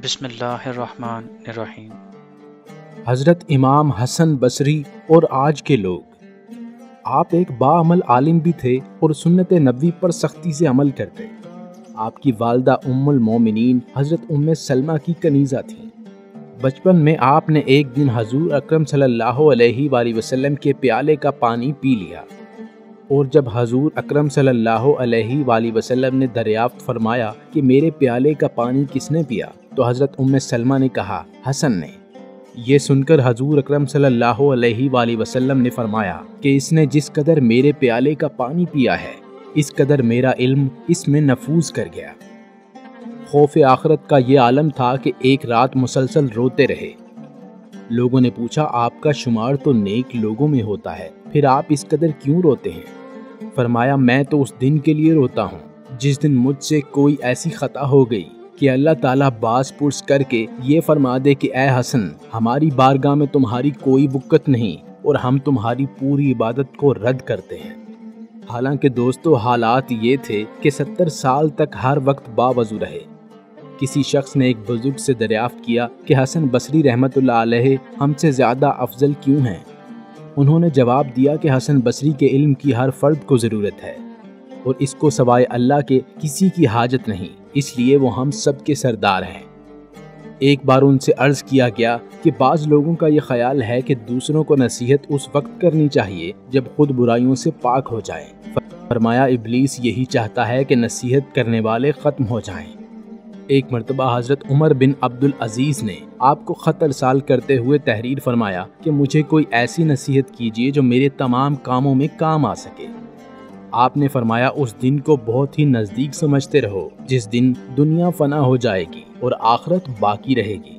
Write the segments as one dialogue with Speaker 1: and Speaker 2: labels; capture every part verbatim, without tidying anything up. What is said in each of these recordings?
Speaker 1: بسم اللہ الرحمن الرحیم۔
Speaker 2: حضرت امام حسن بصری اور آج کے لوگ۔ آپ ایک باعمل عالم بھی تھے اور سنت نبوی پر سختی سے عمل کرتے۔ آپ کی والدہ ام المومنین حضرت ام سلمہ کی کنیزہ تھیں۔ بچپن میں آپ نے ایک دن حضور اکرم صلی اللہ علیہ وآلہ وسلم کے پیالے کا پانی پی لیا، اور جب حضور اکرم صلی اللہ علیہ وآلہ وسلم نے دریافت فرمایا کہ میرے پیالے کا پانی کس نے پیا، تو حضرت ام سلمہ نے کہا حسن نے۔ یہ سن کر حضور اکرم صلی اللہ علیہ وآلہ وسلم نے فرمایا کہ اس نے جس قدر میرے پیالے کا پانی پیا ہے، اس قدر میرا علم اس میں نفوذ کر گیا۔ خوف آخرت کا یہ عالم تھا کہ ایک رات مسلسل روتے رہے۔ لوگوں نے پوچھا آپ کا شمار تو نیک لوگوں میں ہوتا ہے، پھر آپ اس قدر کیوں روتے ہیں؟ فرمایا میں تو اس دن کے لیے روتا ہوں جس دن مجھ سے کوئی ایسی خطا ہو گئی کہ اللہ تعالیٰ باز پرس کر کے یہ فرما دے کہ اے حسن، ہماری بارگاہ میں تمہاری کوئی بکت نہیں اور ہم تمہاری پوری عبادت کو رد کرتے ہیں۔ حالانکہ دوستو حالات یہ تھے کہ ستر سال تک ہر وقت باوضو رہے۔ کسی شخص نے ایک بزرگ سے دریافت کیا کہ حسن بصری رحمت اللہ علیہ ہم سے زیادہ افضل کیوں ہیں؟ انہوں نے جواب دیا کہ حسن بصری کے علم کی ہر فرد کو ضرورت ہے اور اس کو سوائے اللہ کے کسی کی حاجت نہیں، اس لیے وہ ہم سب کے سردار ہیں۔ ایک بار ان سے عرض کیا گیا کہ بعض لوگوں کا یہ خیال ہے کہ دوسروں کو نصیحت اس وقت کرنی چاہیے جب خود برائیوں سے پاک ہو جائیں۔ فرمایا ابلیس یہی چاہتا ہے کہ نصیحت کرنے والے ختم ہو جائیں۔ ایک مرتبہ حضرت عمر بن عبد العزیز نے آپ کو خط ارسال کرتے ہوئے تحریر فرمایا کہ مجھے کوئی ایسی نصیحت کیجیے جو میرے تمام کاموں میں کام آ سکے۔ آپ نے فرمایا اس دن کو بہت ہی نزدیک سمجھتے رہو جس دن دنیا فنا ہو جائے گی اور آخرت باقی رہے گی۔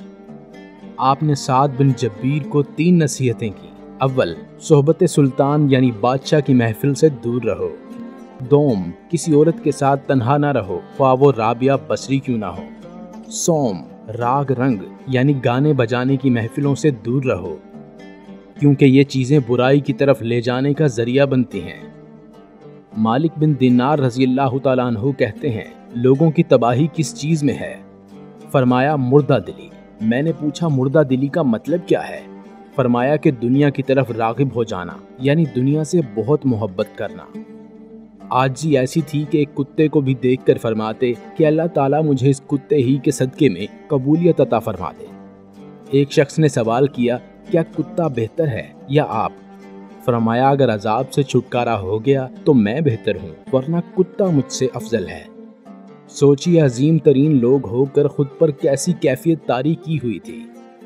Speaker 2: آپ نے سعد بن جبیر کو تین نصیحتیں کی۔ اول، صحبت سلطان یعنی بادشاہ کی محفل سے دور رہو۔ دوم، کسی عورت کے ساتھ تنہا نہ رہو، خواہ وہ رابعہ بصری کیوں نہ ہو۔ سوم، راگ رنگ یعنی گانے بجانے کی محفلوں سے دور رہو، کیونکہ یہ چیزیں برائی کی طرف لے جانے کا ذریعہ بنتی ہیں۔ مالک بن دینار رضی اللہ تعالیٰ عنہ کہتے ہیں لوگوں کی تباہی کس چیز میں ہے؟ فرمایا مردہ دلی۔ میں نے پوچھا مردہ دلی کا مطلب کیا ہے؟ فرمایا کہ دنیا کی طرف راغب ہو جانا، یعنی دنیا سے بہت محبت کرنا۔ عاجزی ایسی تھی کہ ایک کتے کو بھی دیکھ کر فرماتے کہ اللہ تعالیٰ مجھے اس کتے ہی کے صدقے میں قبولیت عطا فرما دے۔ ایک شخص نے سوال کیا کیا کتا بہتر ہے یا آپ؟ فرمایا اگر عذاب سے چھٹکارا ہو گیا تو میں بہتر ہوں، ورنہ کتا مجھ سے افضل ہے۔ سوچی عظیم ترین لوگ ہو کر خود پر کیسی کیفیت طاری کی ہوئی تھی۔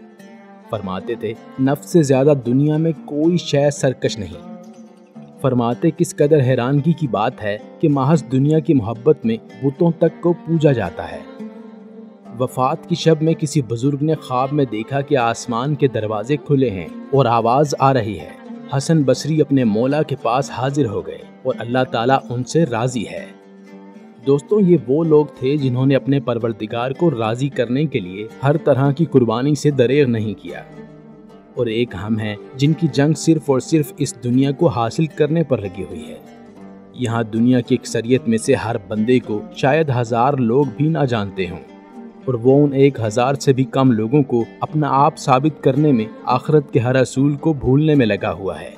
Speaker 2: فرماتے تھے نفس سے زیادہ دنیا میں کوئی شے سرکش نہیں۔ فرماتے کس قدر حیرانگی کی بات ہے کہ محض دنیا کی محبت میں بتوں تک کو پوجا جاتا ہے۔ وفات کی شب میں کسی بزرگ نے خواب میں دیکھا کہ آسمان کے دروازے کھلے ہیں اور آواز آ رہی ہے، حسن بصری اپنے مولا کے پاس حاضر ہو گئے اور اللہ تعالیٰ ان سے راضی ہے۔ دوستوں یہ وہ لوگ تھے جنہوں نے اپنے پروردگار کو راضی کرنے کے لیے ہر طرح کی قربانی سے دریغ نہیں کیا، اور ایک ہم ہیں جن کی جنگ صرف اور صرف اس دنیا کو حاصل کرنے پر لگی ہوئی ہے۔ یہاں دنیا کی اکثریت میں سے ہر بندے کو شاید ہزار لوگ بھی نہ جانتے ہوں، اور وہ ان ایک ہزار سے بھی کم لوگوں کو اپنا آپ ثابت کرنے میں آخرت کے ہر اصول کو بھولنے میں لگا ہوا ہے۔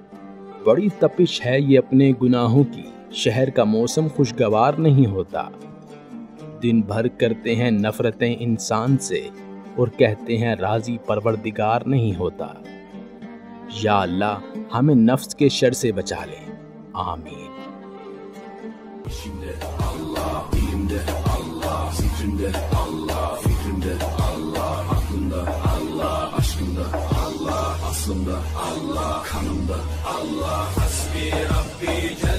Speaker 2: بڑی تپش ہے یہ اپنے گناہوں کی، شہر کا موسم خوشگوار نہیں ہوتا۔ دن بھر کرتے ہیں نفرتیں انسان سے اور کہتے ہیں راضی پروردگار نہیں ہوتا۔ یا اللہ ہمیں نفس کے شر سے بچا لے، آمین۔ Allah, aslında Allah, kanımda Allah, hasbi Rabbi.